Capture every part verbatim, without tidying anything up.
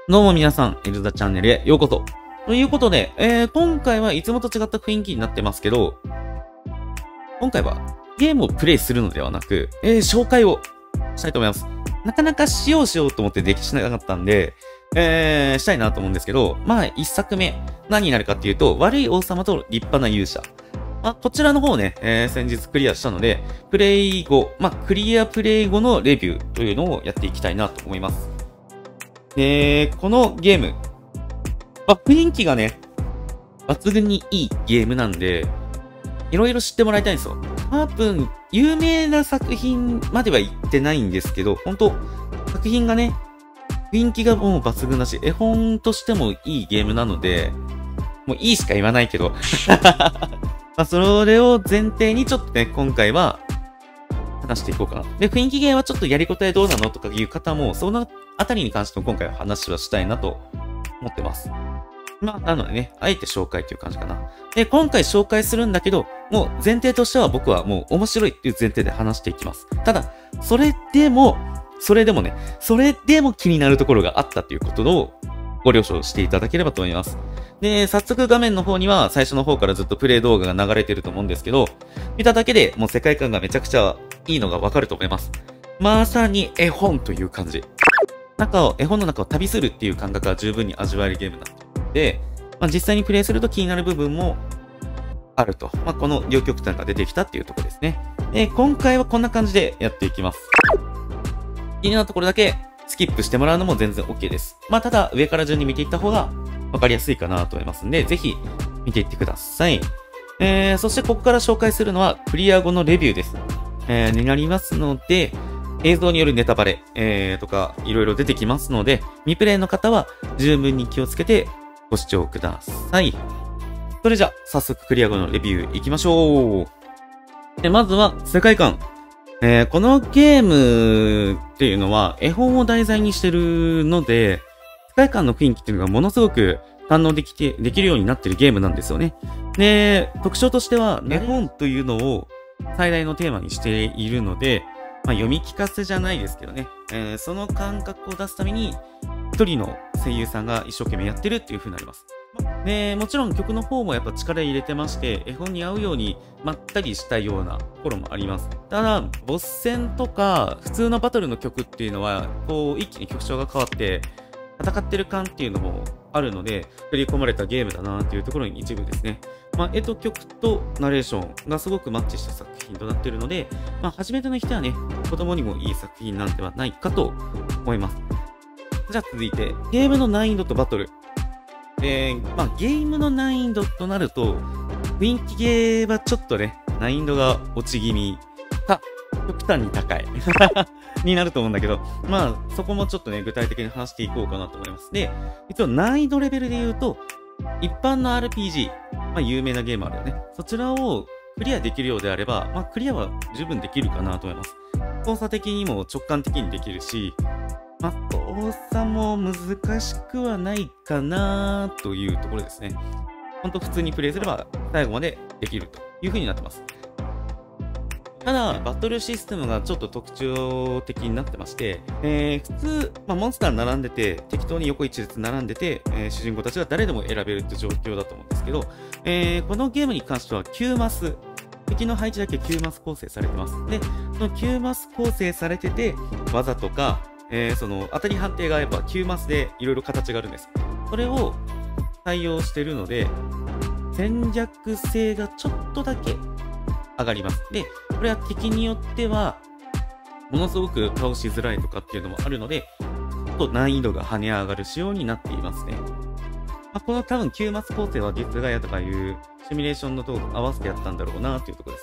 どうも皆さん、エルザチャンネルへようこそ。ということで、えー、今回はいつもと違った雰囲気になってますけど、今回はゲームをプレイするのではなく、えー、紹介をしたいと思います。なかなかしようしようと思ってできしなかったんで、えー、したいなと思うんですけど、まあ、一作目、何になるかっていうと、悪い王様と立派な勇者。まあ、こちらの方ね、えー、先日クリアしたので、プレイ後、まあ、クリアプレイ後のレビューというのをやっていきたいなと思います。で、このゲーム、まあ、雰囲気がね、抜群にいいゲームなんで、いろいろ知ってもらいたいんですよ。多分、有名な作品までは言ってないんですけど、本当作品がね、雰囲気がもう抜群だし、絵本としてもいいゲームなので、もういいしか言わないけど、まあ、それを前提にちょっとね、今回は、話していこうかな。で、雰囲気ゲーはちょっとやりごたえどうなのとかいう方も、そのあたりに関しても今回は話はしたいなと思ってます。まあ、なのでね、あえて紹介という感じかな。で、今回紹介するんだけど、もう前提としては僕はもう面白いっていう前提で話していきます。ただ、それでも、それでもね、それでも気になるところがあったということをご了承していただければと思います。で、早速画面の方には最初の方からずっとプレイ動画が流れてると思うんですけど、見ただけでもう世界観がめちゃくちゃいいのがわかると思います。まさに絵本という感じ。中を、絵本の中を旅するっていう感覚が十分に味わえるゲームなので、まあ、実際にプレイすると気になる部分もあると。まあ、この両極端が出てきたっていうところですね。で、今回はこんな感じでやっていきます。気になるところだけスキップしてもらうのも全然 OK です。まあ、ただ上から順に見ていった方がわかりやすいかなと思いますんで、ぜひ見ていってください。えー、そしてここから紹介するのはクリア後のレビューです。えー、になりますので、映像によるネタバレ、えー、とかいろいろ出てきますので、未プレイの方は十分に気をつけてご視聴ください。それじゃ、早速クリア後のレビュー行きましょう。で、まずは世界観。えー、このゲームっていうのは絵本を題材にしてるので、世界観の雰囲気っていうのがものすごく堪能できて、できるようになってるゲームなんですよね。で、特徴としては、絵本というのを最大のテーマにしているので、まあ、読み聞かせじゃないですけどね、えー、その感覚を出すために、一人の声優さんが一生懸命やってるっていう風になります。で、もちろん曲の方もやっぱ力入れてまして、絵本に合うようにまったりしたようなところもあります。ただ、ボス戦とか普通のバトルの曲っていうのは、こう一気に曲調が変わって、戦ってる感っていうのもあるので、振り込まれたゲームだなっていうところに一部ですね。まあ、絵と曲とナレーションがすごくマッチした作品となっているので、まあ、初めての人はね、子供にもいい作品なんではないかと思います。じゃあ続いて、ゲームの難易度とバトル。えー、まあ、ゲームの難易度となると、雰囲気ゲーはちょっとね、難易度が落ち気味か、極端に高いになると思うんだけど、まあ、そこもちょっとね、具体的に話していこうかなと思います。で、一応難易度レベルで言うと、一般の アールピージー、まあ、有名なゲームあるよね。そちらをクリアできるようであれば、まあ、クリアは十分できるかなと思います。操作的にも直感的にできるし、まあ、操作も難しくはないかなというところですね。ほんと普通にプレイすれば最後までできるという風になってます。ただ、バトルシステムがちょっと特徴的になってまして、えー、普通、まあ、モンスター並んでて、適当に横一列並んでて、えー、主人公たちが誰でも選べるって状況だと思うんですけど、えー、このゲームに関してはきゅうマス、敵の配置だけきゅうマス構成されてます。で、そのきゅうマス構成されてて、技とか、えー、その当たり判定がやっぱきゅうマスでいろいろ形があるんです。それを採用してるので、戦略性がちょっとだけ上がります。で、これは敵によっては、ものすごく倒しづらいとかっていうのもあるので、ちょっと難易度が跳ね上がる仕様になっていますね。まあ、この多分きゅうマス構成は実ガヤとかいうシミュレーションのと合わせてやったんだろうなっていうところです。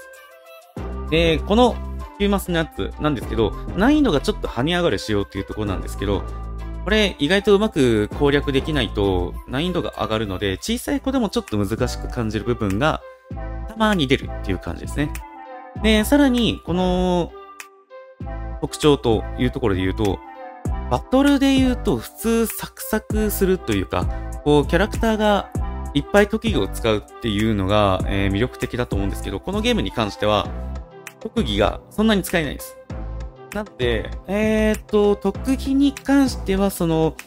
で、このきゅうマスのやつなんですけど、難易度がちょっと跳ね上がる仕様っていうところなんですけど、これ意外とうまく攻略できないと難易度が上がるので、小さい子でもちょっと難しく感じる部分がたまに出るっていう感じですね。で、さらに、この特徴というところで言うと、バトルで言うと普通サクサクするというか、こうキャラクターがいっぱい特技を使うっていうのが、えー、魅力的だと思うんですけど、このゲームに関しては特技がそんなに使えないです。なんで、えーっと、特技に関してはその、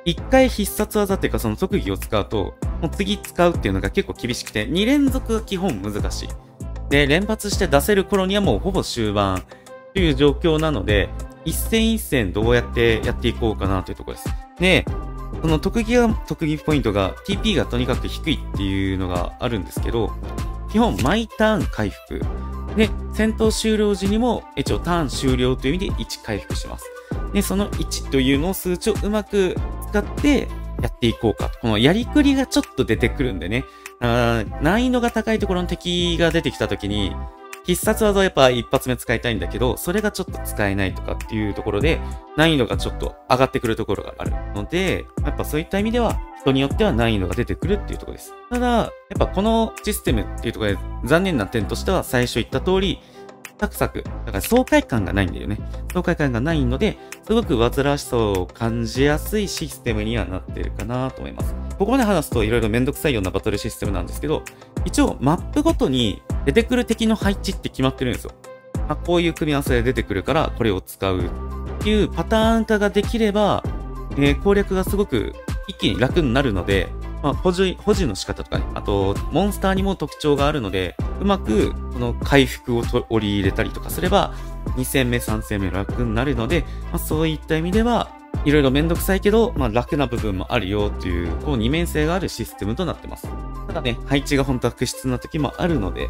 一回必殺技っていうかその特技を使うと、もう次使うっていうのが結構厳しくて、に連続が基本難しい。で、連発して出せる頃にはもうほぼ終盤という状況なので、一戦一戦どうやってやっていこうかなというところです。で、その特技が、特技ポイントが ティーピー がとにかく低いっていうのがあるんですけど、基本毎ターン回復。で、戦闘終了時にも一応ターン終了という意味でいち回復します。で、そのいちというのを数値をうまく使ってやっていこうか。このやりくりがちょっと出てくるんでね。あ難易度が高いところの敵が出てきた時に、必殺技はやっぱ一発目使いたいんだけど、それがちょっと使えないとかっていうところで、難易度がちょっと上がってくるところがあるので、やっぱそういった意味では、人によっては難易度が出てくるっていうところです。ただ、やっぱこのシステムっていうところで残念な点としては、最初言った通り、サクサク。だから爽快感がないんだよね。爽快感がないので、すごく煩わしさを感じやすいシステムにはなってるかなと思います。ここまで話すと色々めんどくさいようなバトルシステムなんですけど、一応マップごとに出てくる敵の配置って決まってるんですよ。まあ、こういう組み合わせで出てくるからこれを使うっていうパターン化ができれば、えー、攻略がすごく一気に楽になるので、まあ、保持、保持の仕方とかね、あと、モンスターにも特徴があるので、うまく、この回復をと織り入れたりとかすれば、に戦目、さん戦目楽になるので、まあ、そういった意味では、いろいろめんどくさいけど、まあ、楽な部分もあるよという、こう二面性があるシステムとなってます。ただね、配置が本当は悪質な時もあるので、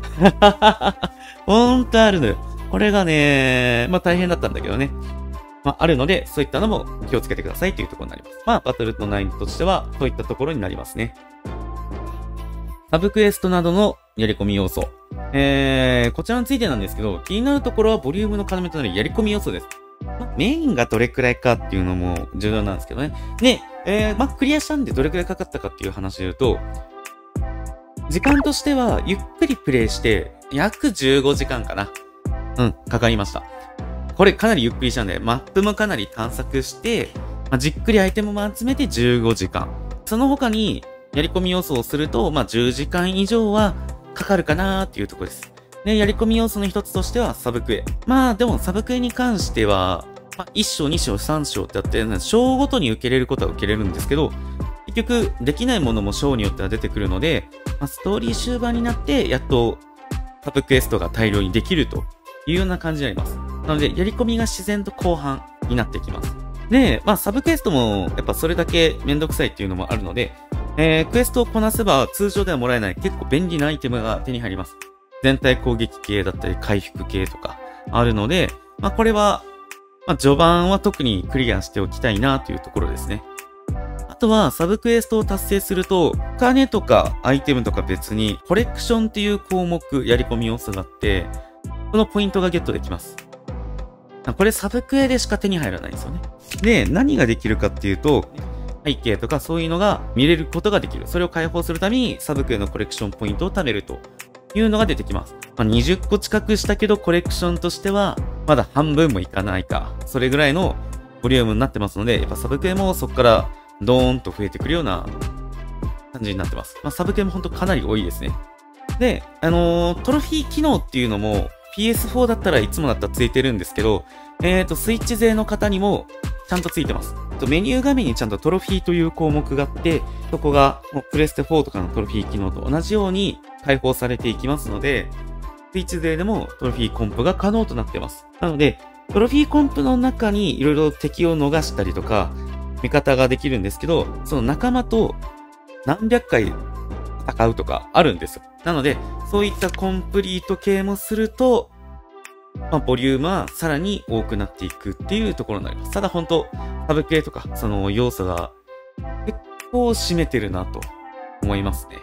本当あるのよ。これがね、まあ大変だったんだけどね。まあ、あるので、そういったのも気をつけてくださいというところになります。まあ、バトルの難易度としては、そういったところになりますね。サブクエストなどのやり込み要素。えー、こちらについてなんですけど、気になるところはボリュームの要となるやり込み要素です。まあ、メインがどれくらいかっていうのも重要なんですけどね。で、えー、まあ、クリアしたんでどれくらいかかったかっていう話で言うと、時間としては、ゆっくりプレイして、約じゅうごじかんかな。うん、かかりました。これかなりゆっくりしたんで、マップもかなり探索して、まあ、じっくりアイテムも集めてじゅうごじかん。その他に、やり込み要素をすると、まあ、じゅうじかん以上はかかるかなーっていうところです。で、やり込み要素の一つとしては、サブクエ。まあ、でもサブクエに関しては、まあ、いち章、に章、さん章ってあって、章ごとに受けれることは受けれるんですけど、結局、できないものも章によっては出てくるので、まあ、ストーリー終盤になって、やっと、サブクエストが大量にできるというような感じになります。なので、やり込みが自然と後半になってきます。で、まあ、サブクエストも、やっぱそれだけめんどくさいっていうのもあるので、えー、クエストをこなせば通常ではもらえない結構便利なアイテムが手に入ります。全体攻撃系だったり回復系とかあるので、まあ、これは、まあ、序盤は特にクリアしておきたいなというところですね。あとは、サブクエストを達成すると、お金とかアイテムとか別に、コレクションっていう項目、やり込み要素があって、このポイントがゲットできます。これサブクエでしか手に入らないんですよね。で、何ができるかっていうと、背景とかそういうのが見れることができる。それを解放するためにサブクエのコレクションポイントを貯めるというのが出てきます。まあ、にじゅっこ近くしたけどコレクションとしてはまだ半分もいかないか。それぐらいのボリュームになってますので、やっぱサブクエもそこからドーンと増えてくるような感じになってます。まあ、サブクエも本当かなり多いですね。で、あのー、トロフィー機能っていうのも ピーエスフォー だったらいつもだったらついてるんですけど、えーと、スイッチ勢の方にもちゃんとついてます。メニュー画面にちゃんとトロフィーという項目があって、そこがもうプレステフォーとかのトロフィー機能と同じように開放されていきますので、スイッチ勢でもトロフィーコンプが可能となっています。なので、トロフィーコンプの中にいろいろ敵を逃したりとか、味方ができるんですけど、その仲間と何百回戦うとかあるんですよ。なので、そういったコンプリート系もすると、まあ、ボリュームはさらに多くなっていくっていうところになります。ただ本当、サブ系とか、その要素が結構占めてるなと思いますね。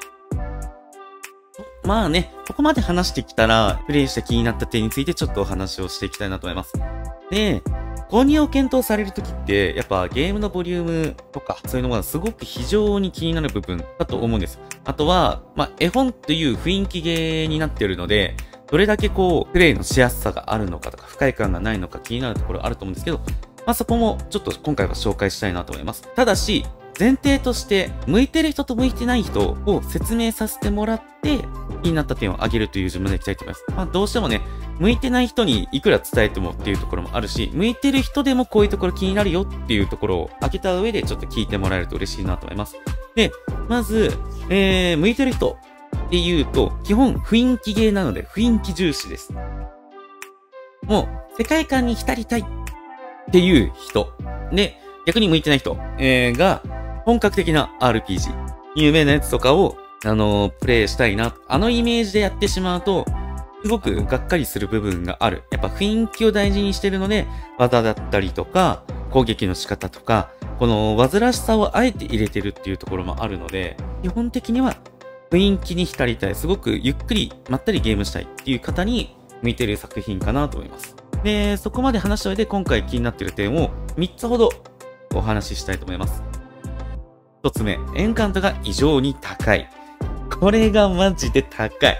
まあね、ここまで話してきたら、プレイして気になった点についてちょっとお話をしていきたいなと思います。で、購入を検討されるときって、やっぱゲームのボリュームとか、そういうのがすごく非常に気になる部分だと思うんです。あとは、まあ、絵本という雰囲気ゲーになっているので、どれだけこう、プレイのしやすさがあるのかとか、不快感がないのか気になるところあると思うんですけど、まあ、そこもちょっと今回は紹介したいなと思います。ただし、 前提として、向いてる人と向いてない人を説明させてもらって、気になった点を挙げるという順番でいきたいと思います。まあ、どうしてもね、向いてない人にいくら伝えてもっていうところもあるし、向いてる人でもこういうところ気になるよっていうところを挙げた上でちょっと聞いてもらえると嬉しいなと思います。で、まず、えー、向いてる人っていうと、基本雰囲気ゲーなので雰囲気重視です。もう、世界観に浸りたいっていう人。で、逆に向いてない人、えー、が、本格的な アールピージー。有名なやつとかを、あのー、プレイしたいな。あのイメージでやってしまうと、すごくがっかりする部分がある。やっぱ雰囲気を大事にしてるので、技だったりとか、攻撃の仕方とか、この煩わしさをあえて入れてるっていうところもあるので、基本的には雰囲気に浸りたい。すごくゆっくり、まったりゲームしたいっていう方に向いてる作品かなと思います。で、そこまで話した上で今回気になっている点をみっつほどお話ししたいと思います。ひとつめ、エンカウントが異常に高い。これがマジで高い。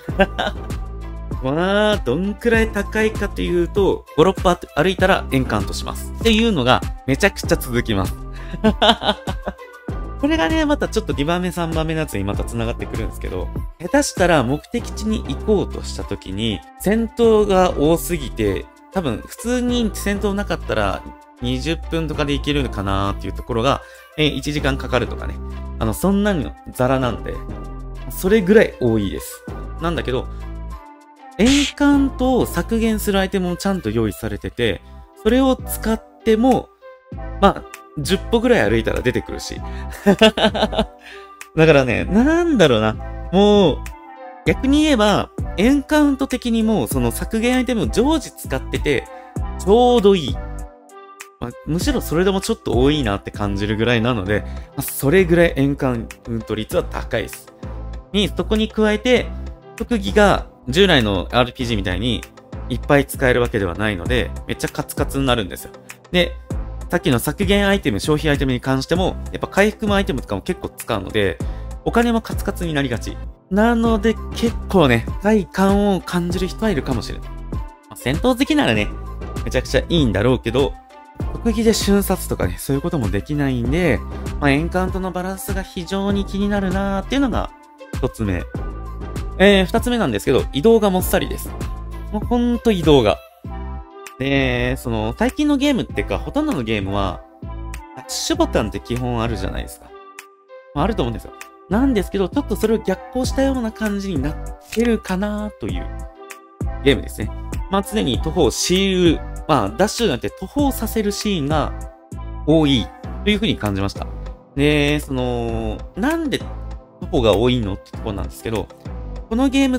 まあ、どんくらい高いかというと、ご、ろっぽ歩いたらエンカウントします。っていうのがめちゃくちゃ続きます。これがね、またちょっとにばんめ、さんばんめのやつにまた繋がってくるんですけど、下手したら目的地に行こうとした時に、戦闘が多すぎて、多分普通に戦闘なかったらにじゅっぷんとかで行けるのかなーっていうところが、えー、いちじかんかかるとかね。あの、そんなのザラなんで、それぐらい多いです。なんだけど、エンカウントを削減するアイテムもちゃんと用意されてて、それを使っても、まあ、じゅっぽぐらい歩いたら出てくるし。だからね、なんだろうな。もう、逆に言えば、エンカウント的にも、その削減アイテムを常時使ってて、ちょうどいい。まあ、むしろそれでもちょっと多いなって感じるぐらいなので、まあ、それぐらいエンカウント率は高いです。に、そこに加えて、特技が従来の アールピージー みたいにいっぱい使えるわけではないので、めっちゃカツカツになるんですよ。で、さっきの削減アイテム、消費アイテムに関しても、やっぱ回復のアイテムとかも結構使うので、お金もカツカツになりがち。なので、結構ね、快感を感じる人はいるかもしれない。まあ、戦闘好きならね、めちゃくちゃいいんだろうけど、特技で瞬殺とかね、そういうこともできないんで、まあ、エンカウントのバランスが非常に気になるなーっていうのが一つ目。えー、二つ目なんですけど、移動がもっさりです。もうほんと移動が。で、その、最近のゲームっていうか、ほとんどのゲームは、ダッシュボタンって基本あるじゃないですか。まあ、あると思うんですよ。なんですけど、ちょっとそれを逆行したような感じになってるかなというゲームですね。まあ、常に徒歩を強いる、まあ、ダッシュなんて途方させるシーンが多いというふうに感じました。で、その、なんで徒歩が多いのってところなんですけど、このゲームって、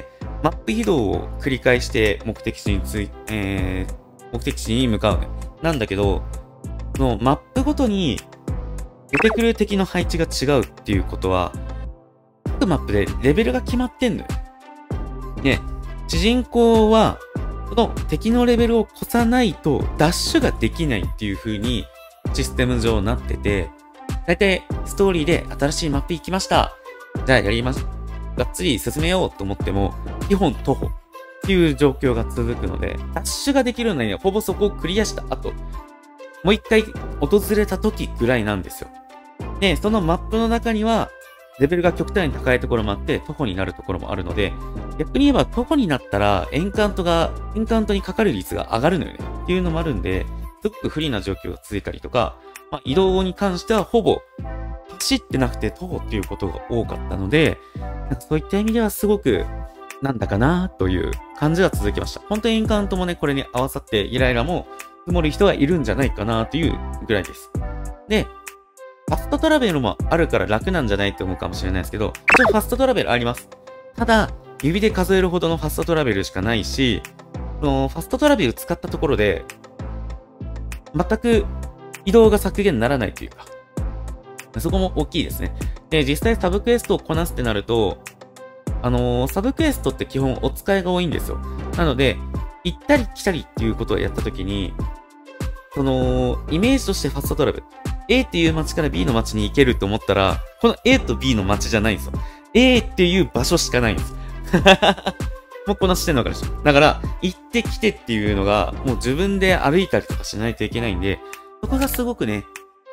マップ移動を繰り返して目的地につい、えー、目的地に向かうね。なんだけど、そのマップごとに出てくる敵の配置が違うっていうことは、各マップでレベルが決まってんのよ。ね、主人公は、その敵のレベルを越さないとダッシュができないっていう風にシステム上になってて、だいたいストーリーで新しいマップ行きました。じゃあやります。がっつり進めようと思っても、基本徒歩っていう状況が続くので、ダッシュができるのにはほぼそこをクリアした後、もう一回訪れた時ぐらいなんですよ。で、そのマップの中には、レベルが極端に高いところもあって、徒歩になるところもあるので、逆に言えば徒歩になったら、エンカウントが、エンカウントにかかる率が上がるのよね。っていうのもあるんで、すごく不利な状況が続いたりとか、まあ、移動に関してはほぼ、走ってなくて徒歩っていうことが多かったので、そういった意味ではすごく、なんだかなという感じが続きました。本当にエンカウントもね、これに合わさってイライラも積もる人がいるんじゃないかなというぐらいです。で、ファストトラベルもあるから楽なんじゃないって思うかもしれないですけど、一応ファストトラベルあります。ただ、指で数えるほどのファストトラベルしかないし、そのファストトラベル使ったところで、全く移動が削減にならないというか、そこも大きいですね。で、実際サブクエストをこなすってなると、あのー、サブクエストって基本お使いが多いんですよ。なので、行ったり来たりっていうことをやったときに、その、イメージとしてファストトラベル。A っていう街から B の街に行けると思ったら、この A と B の街じゃないんですよ。A っていう場所しかないんです。もうこなしてんのかでしょ。だから、行って来てっていうのが、もう自分で歩いたりとかしないといけないんで、そこがすごくね、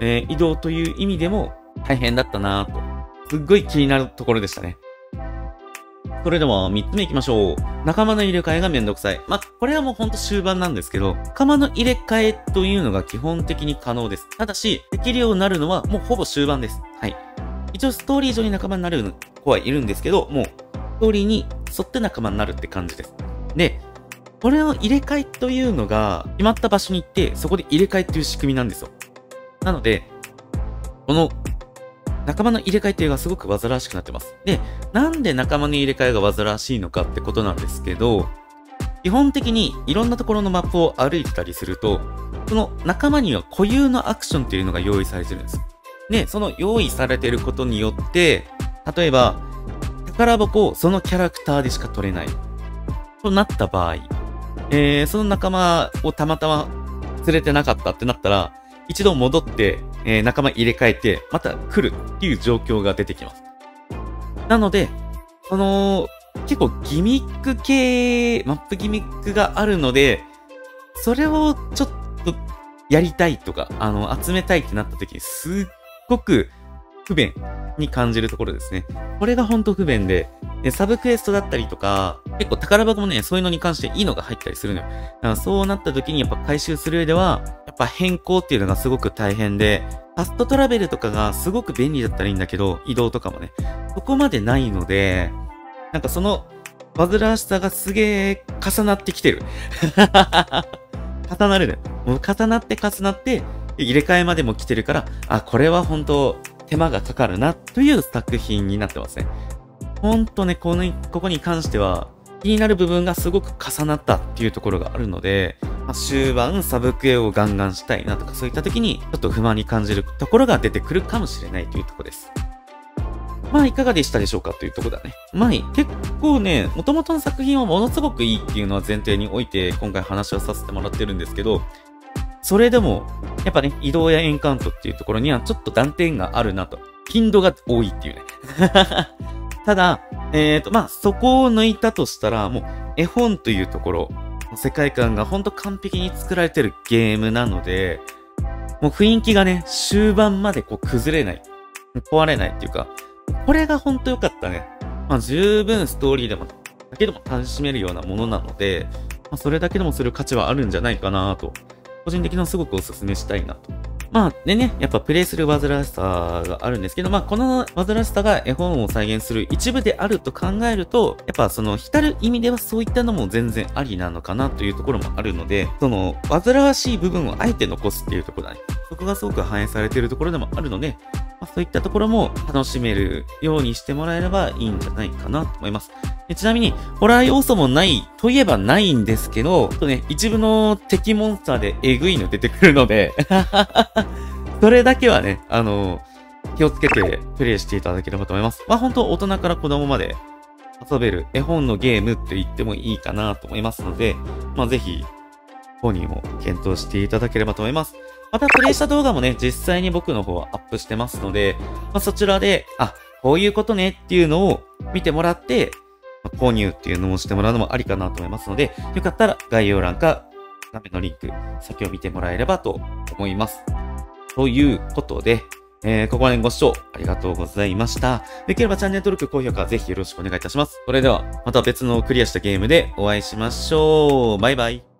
えー、移動という意味でも大変だったなぁと。すっごい気になるところでしたね。それではみっつめ行きましょう。仲間の入れ替えがめんどくさい。まあ、これはもうほんと終盤なんですけど、仲間の入れ替えというのが基本的に可能です。ただし、できるようになるのはもうほぼ終盤です。はい。一応ストーリー上に仲間になる子はいるんですけど、もう、ストーリーに沿って仲間になるって感じです。で、これの入れ替えというのが、決まった場所に行って、そこで入れ替えっていう仕組みなんですよ。なので、この、仲間の入れ替えっていうのがすごく煩わしくなってます。で、なんで仲間の入れ替えが煩わしいのかってことなんですけど、基本的にいろんなところのマップを歩いてたりすると、その仲間には固有のアクションっていうのが用意されてるんです。で、その用意されてることによって、例えば、宝箱をそのキャラクターでしか取れない。となった場合、えー、その仲間をたまたま連れてなかったってなったら、一度戻って、えー、仲間入れ替えて、また来るっていう状況が出てきます。なので、その、結構ギミック系、マップギミックがあるので、それをちょっとやりたいとか、あの、集めたいってなった時にすっごく不便に感じるところですね。これがほんと不便で、でサブクエストだったりとか、結構宝箱もね、そういうのに関していいのが入ったりするのよ。だからそうなった時にやっぱ回収する上では、やっぱ変更っていうのがすごく大変で、ファストトラベルとかがすごく便利だったらいいんだけど、移動とかもね、そこまでないので、なんかその、煩わしさがすげえ重なってきてる。重なるね。もう重なって重なって、入れ替えまでも来てるから、あ、これは本当手間がかかるな、という作品になってますね。ほんとね、この、ここに関しては、気になる部分がすごく重なったっていうところがあるので、まあ、終盤サブクエをガンガンしたいなとかそういった時に、ちょっと不満に感じるところが出てくるかもしれないというところです。まあ、いかがでしたでしょうかというところだね。まあ、結構ね、元々の作品はものすごくいいっていうのは前提において、今回話をさせてもらってるんですけど、それでも、やっぱね、移動やエンカウントっていうところにはちょっと断点があるなと。頻度が多いっていうね。ただ、えっと、まあ、そこを抜いたとしたら、もう、絵本というところ、世界観がほんと完璧に作られてるゲームなので、もう雰囲気がね、終盤までこう崩れない。壊れないっていうか、これがほんと良かったね。まあ、十分ストーリーでも、だけでも楽しめるようなものなので、まあ、それだけでもする価値はあるんじゃないかなと。個人的にはすごくお勧めしたいなと。まあ、でね、やっぱプレイする煩わしさがあるんですけど、まあ、この煩わしさが絵本を再現する一部であると考えると、やっぱその浸る意味ではそういったのも全然ありなのかなというところもあるので、その煩わしい部分をあえて残すっていうところだね。そこがすごく反映されているところでもあるので、まあ、そういったところも楽しめるようにしてもらえればいいんじゃないかなと思います。でちなみに、ホラー要素もないといえばないんですけど、ちょっとね、一部の敵モンスターでえぐいの出てくるので、それだけはね、あの、気をつけてプレイしていただければと思います。まあ本当大人から子供まで遊べる絵本のゲームって言ってもいいかなと思いますので、まあぜひ、購入も検討していただければと思います。またプレイした動画もね、実際に僕の方はアップしてますので、まあそちらで、あ、こういうことねっていうのを見てもらって、まあ、購入っていうのをしてもらうのもありかなと思いますので、よかったら概要欄か画面のリンク、先を見てもらえればと思います。ということで、えー、ここまでご視聴ありがとうございました。できればチャンネル登録、高評価ぜひよろしくお願いいたします。それでは、また別のクリアしたゲームでお会いしましょう。バイバイ。